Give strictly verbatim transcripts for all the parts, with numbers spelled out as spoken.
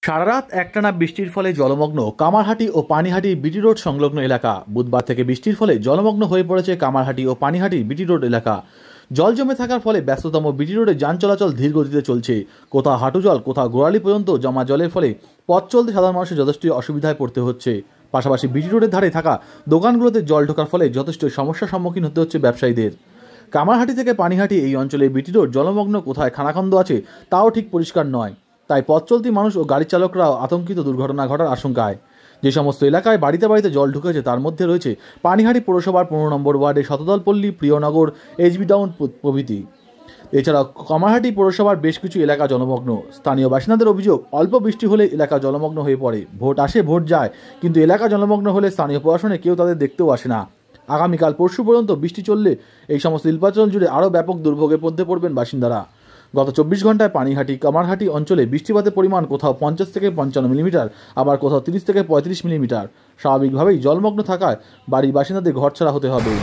সারা রাত একটানা বৃষ্টির ফলে জলমগ্ন কামারহাটি ও পানিহাটি বিটি রোড সংলগ্ন এলাকা। বুধবার থেকে বৃষ্টির ফলে জলমগ্ন হয়ে পড়েছে কামারহাটি ও পানিহাটি বিটি রোড এলাকা। জল জমে থাকার ফলে ব্যস্ততম বিটি রোডে যান চলাচল ধীর গতিতে চলছে। কোথাও হাঁটু জল, কোথাও গোড়ালি পর্যন্ত জমা জলের ফলে পথ চলতে সাধারণ মানুষের যথেষ্ট অসুবিধায় পড়তে হচ্ছে। পাশাপাশি বিটি রোডের ধারে থাকা দোকানগুলোতে জল ঢোকার ফলে যথেষ্ট সমস্যার সম্মুখীন হতে হচ্ছে ব্যবসায়ীদের। কামারহাটি থেকে পানিহাটি এই অঞ্চলে বিটি রোড জলমগ্ন, কোথায় খানাখন্দ আছে তাও ঠিক পরিষ্কার নয়। তাই পথ চলতি মানুষ ও গাড়ি চালকরাও আতঙ্কিত দুর্ঘটনা ঘটার আশঙ্কায়। যে সমস্ত এলাকায় বাড়িতে বাড়িতে জল ঢুকেছে তার মধ্যে রয়েছে পানিহাটি পৌরসভার পনেরো নম্বর ওয়ার্ডে শতদলপল্লী, প্রিয়নগর, এইচবি টাউন প্রভৃতি। এছাড়াও কামারহাটি পৌরসভার বেশ কিছু এলাকা জলমগ্ন। স্থানীয় বাসিন্দাদের অভিযোগ, অল্প বৃষ্টি হলে এলাকা জলমগ্ন হয়ে পড়ে। ভোট আসে, ভোট যায়, কিন্তু এলাকা জলমগ্ন হলে স্থানীয় প্রশাসনে কেউ তাদের দেখতেও আসে না। আগামীকাল পরশু পর্যন্ত বৃষ্টি চললে এই সমস্ত নির্বাচন জুড়ে আরও ব্যাপক দুর্ভোগের মধ্যে পড়বেন বাসিন্দারা। গত চব্বিশ ঘন্টায় পানিহাটি কামারহাটি অঞ্চলে বৃষ্টিপাতের পরিমাণ কোথাও পঞ্চাশ থেকে পঞ্চান্ন মিলিমিটার, আবার কোথাও তিরিশ থেকে পঁয়ত্রিশ মিলিমিটার। স্বাভাবিকভাবেই জলমগ্ন থাকায় বাড়ির বাসিন্দাদের ঘরছাড়া হতে হবে।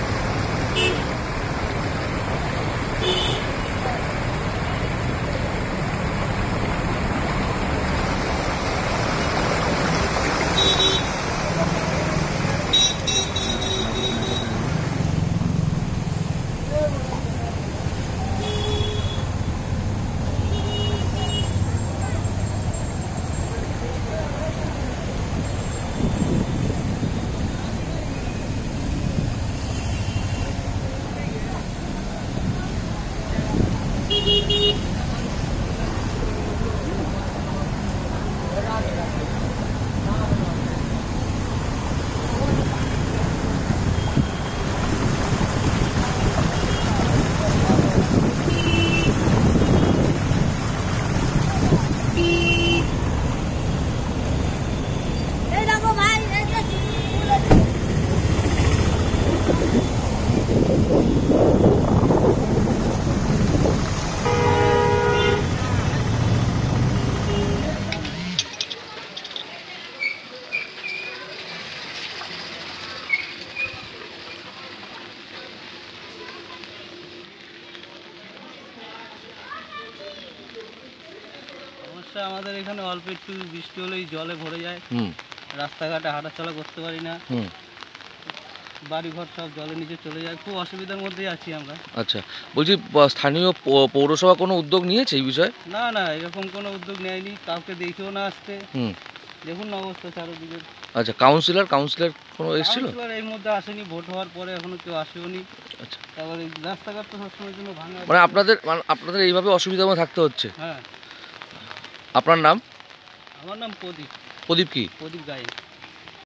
আমাদের এখানে অল্প একটু বৃষ্টি হলেই জলে ভরে যায়। রাস্তাঘাটে হাঁটাচলা করতে পারি না, বাড়িঘর সব জলের নিচে চলে যায়, খুব অসুবিধার মধ্যেই আছি আমরা। আচ্ছা, বলছি স্থানীয় পৌরসভা কোনো উদ্যোগ নিয়েছে এই বিষয়ে? না না, এরকম কোনো উদ্যোগ নেয়নি, কাউকে দেখেও না আসতে। দেখুন না অবস্থা চারদিকে। আচ্ছা, কাউন্সিলর কাউন্সিলর কোনো এসেছিল? এই মধ্যে আসেনি, ভোট হওয়ার পরে এখনো কেউ আসেনি। আচ্ছা, তারপরে রাস্তাঘাট তো সবসময়ের জন্য ভাঙা। মানে আপনাদের আপনাদের এইভাবে অসুবিধার মধ্যে থাকতে হচ্ছে? হ্যাঁ। আপনার নাম? আমার নাম প্রদীপ। প্রদীপ কি? প্রদীপ গায়ে।